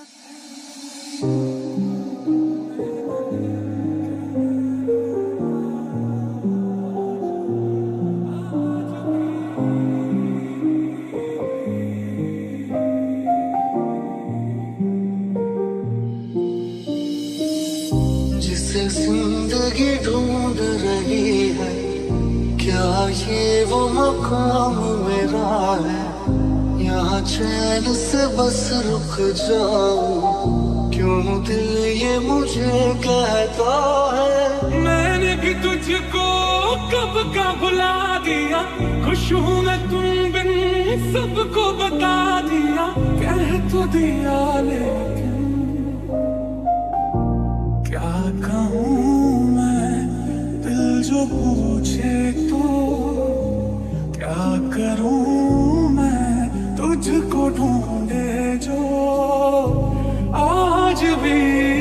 जिसे जिंदगी ढूंढ रही है, क्या ये वो मकाम मेरा है? यहाँ चैन से बस रुक जाऊं, क्यों दिल ये मुझे कहता है। मैंने भी तुझको कब का भुला दिया, खुश हूँ मैं तुम बिन सबको बता दिया। कह तो दिया लेकिन क्या कहूँ मैं, दिल जो पूछे तो क्या करूँ मैं, तुझको ढूंढे जो आज भी।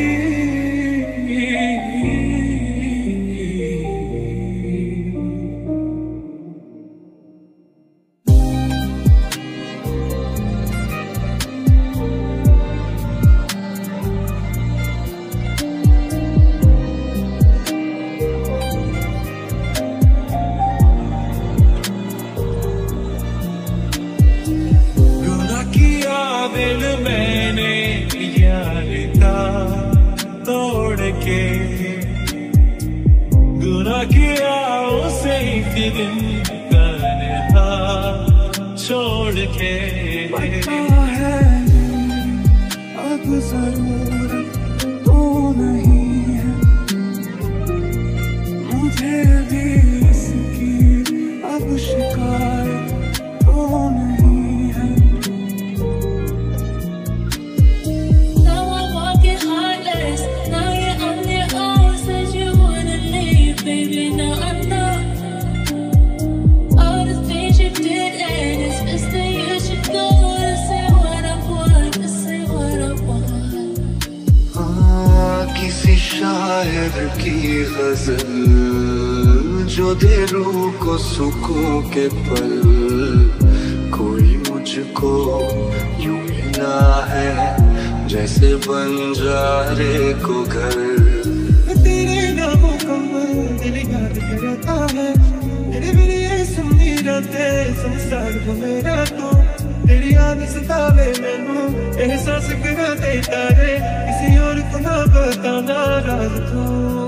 दिल मैंने यार का तोड़ के गुनाह किया, उसे ही दिन तन्हा छोड़ के। पता है अब जरूरत तो नहीं है मुझे भी इसकी, अब शिकायत तो नहीं। शायर की गजल जो दे रूह को सुकून के पल, कोई मुझको यूं मिला है जैसे बंजारे को घर। तेरे नामों का दिल याद करता है, तेरे मेरे सुनी रातें संसार को मेरा तो। तेरी याद सतावे मैनू, एहसास करा देता है, किसी और को ना बताना राज तो।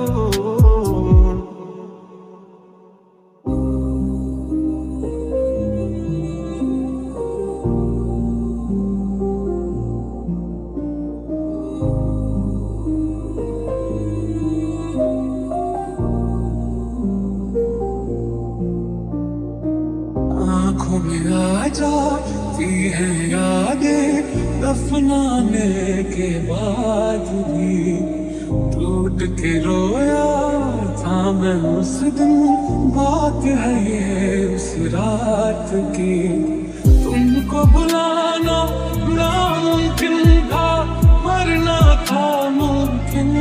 आँखों में आ जाती है यादें, दफनाने के बाद भी टूट के रोया था मैं उस दिन। बात है ये उस रात की, तुमको बुलाना नामुमकिन था, मरना था मुमकिन।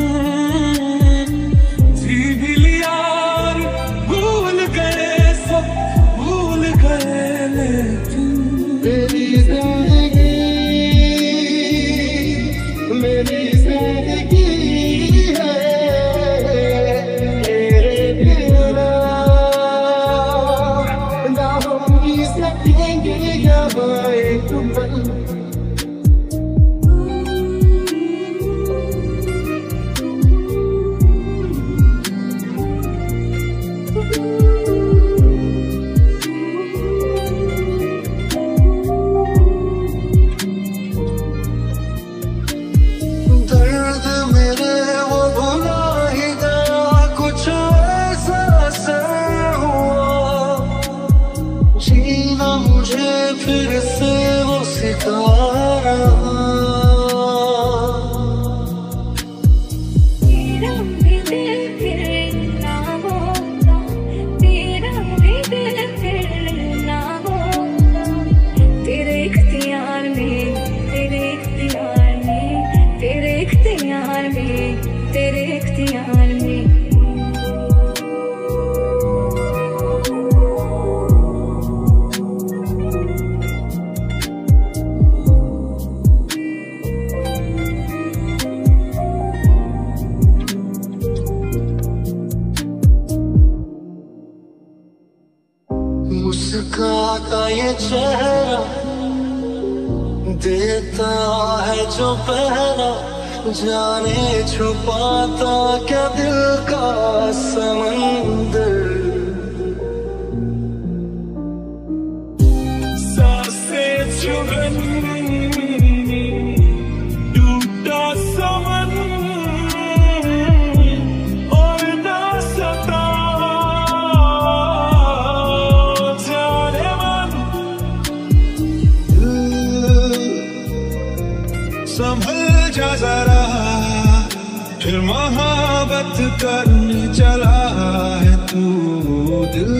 जी भी लिया भूल गए सब, भूल गए लेकिन मेरी जिंदगी, मेरी जिंदगी है तेरे बिना, ना हम भी सकेंगे यहाँ एक पल। चेहरा देता है जो पहरा, जाने छुपाता क्या दिल का समंदर। सांसें चुभन टूटा समन और ना सता जाने मन। संभल जा जरा फिर मोहब्बत करने चला है तू दिल।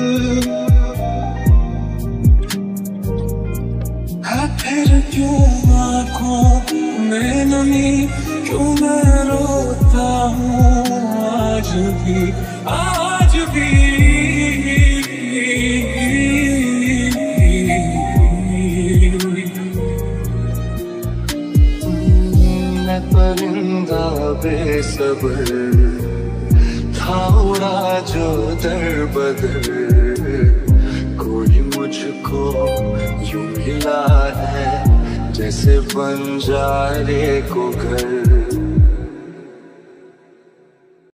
फिर क्यों आँखों में नमी, क्यों मैं रोता हूँ आज भी, आज भी। मैं परिंदा बेसब्र था उड़ा जो दर बदर, कोई मुझको यूं मिला है जैसे बंजारे को घर।